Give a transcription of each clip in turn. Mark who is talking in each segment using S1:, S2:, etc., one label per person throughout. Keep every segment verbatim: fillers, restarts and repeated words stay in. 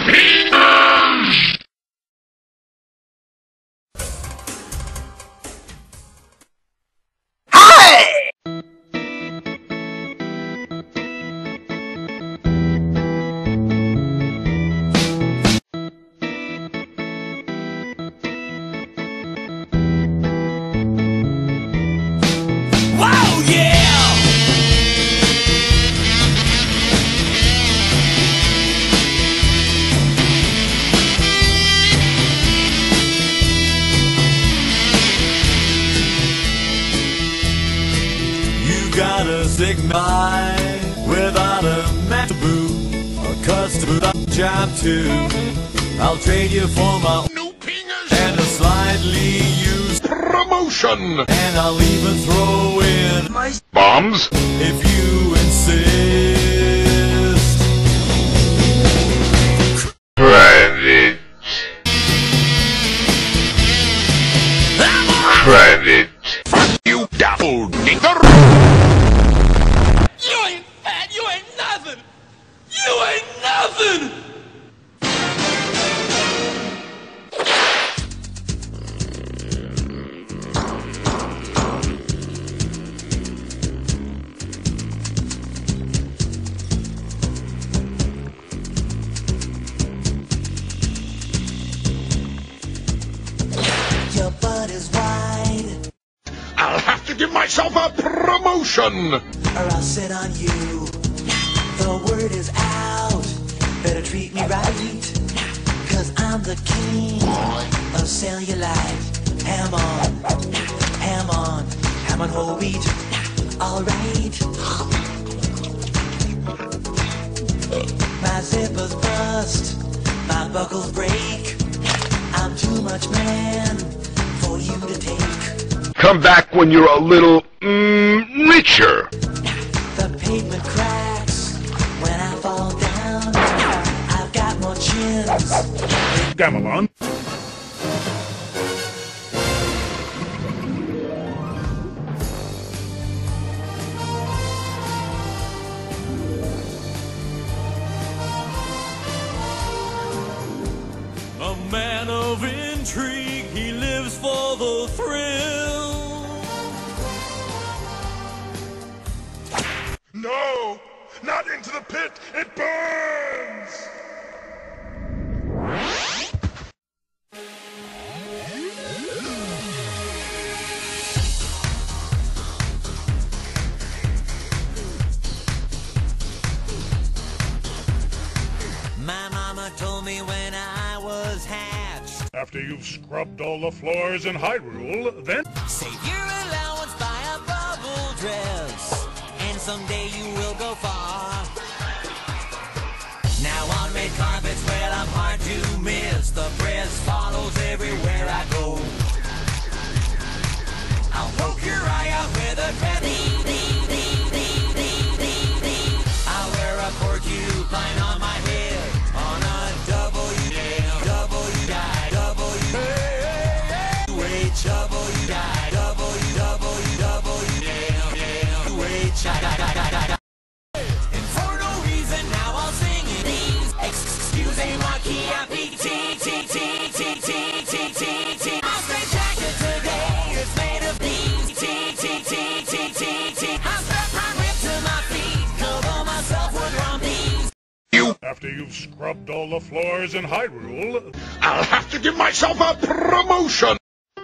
S1: Got a signal without a map to boot, a custom job too. I'll trade you for my new penis and a slightly used promotion, and I'll even throw in my bombs if you insist.
S2: Private. Private.
S1: Fuck you, double digger.
S3: You ain't fat, you ain't nothing! You ain't nothing!
S4: Your butt is wide,
S1: I'll have to give myself a promotion,
S4: or I'll sit on you. The word is out, better treat me right, cause I'm the king of cellulite. Ham on, ham on, ham on whole wheat, alright. My zippers bust, my buckles break, I'm too much man for you to take.
S2: Come back when you're a little, mm, richer.
S4: The pavement cracks when I fall down. I've got more chins.
S1: Gamelon.
S3: A man of intrigue, he lives for the thrill.
S1: No! Not into the pit! It burns!
S4: My mama told me when I was hatched,
S1: After you've scrubbed all the floors in Hyrule, then
S4: save your allowance, buy a bubble dress, and someday you will go far. Now on red carpets, well, I'm hard to miss. The press follows everywhere I go. I'll poke your eye out with a dread. I'll wear a porcupine on my head on a W W die W H W die W W W H I. And for no reason now I'll sing it. Excusez-moi qui a P T T T T T T T T. My straight jacket today is made of these T T T T T T. I'm strapped right ripped to my feet, cover myself with rumpies.
S1: after you've scrubbed all the floors in Hyrule, I'll have to give myself a promotion!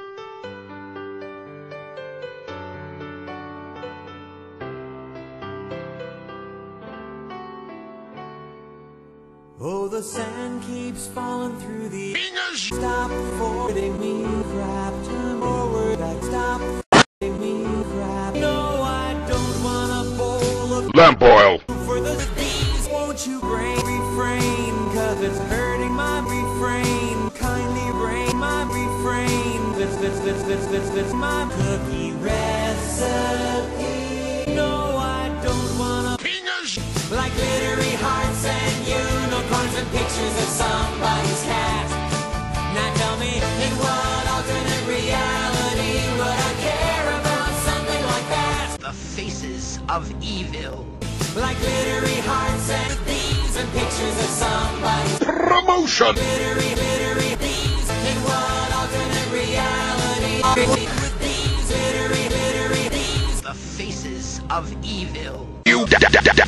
S4: Oh, the sand keeps falling through the
S1: Fingers!
S4: stop forwarding me crap, turn forward, I stop forwarding me crap. No, I don't want a bowl of
S2: Lamp oil.
S4: for the these. Won't you brain refrain, cause it's hurting my refrain. Kindly brain my refrain. This, this, this, this, this, this, my cookie recipe. No, I don't want a
S1: Fingers!
S4: like glittery hearts and unicorns and pictures of somebody's cat. Now tell me, in what alternate reality would I care about something like that?
S5: The faces of evil.
S4: Like glittery hearts and thieves and pictures of somebody's
S1: Promotion!
S2: Attention!
S4: The faces of evil.
S2: You
S4: If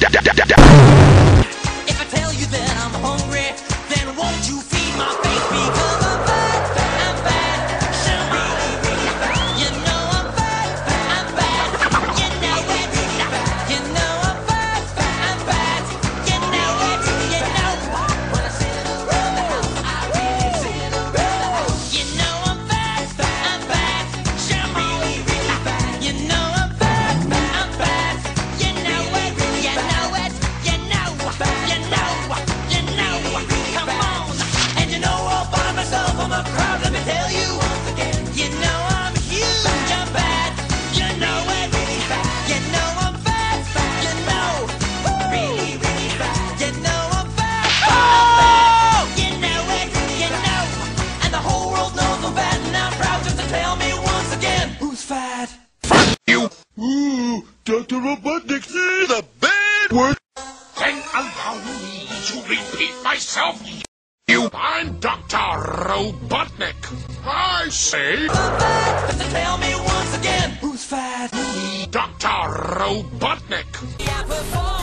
S4: I tell you that I'm hungry, then won't you feed my face? Because I'm fat, I'm fat, so really, really fat. You know I'm fat, I'm fat, you know it. You know I'm fat, I'm fat, you know it. You know when I sit around the house, I really sit around the house. You know I'm fat, I'm fat, so really, really fat. You know I'm fat, I'm fat, you know it, you know it, you know, you know, you know. Come on, and you know all by myself, I'm a crowd. Let me tell you once again, you know I'm huge, I'm bad, you know it, you know I'm fat, you know, really, really fat, you know I'm fat, oh, you know it, you know, and the whole world knows I'm fat, and I'm proud just to tell me once again, who's fat?
S2: You! Ooh, Doctor Robotnik, the bad word! Then allow me to repeat myself. You, I'm Doctor Robotnik. I say,
S4: I'm fat, just to tell me once again, who's fat?
S2: Doctor Robotnik.
S4: I perform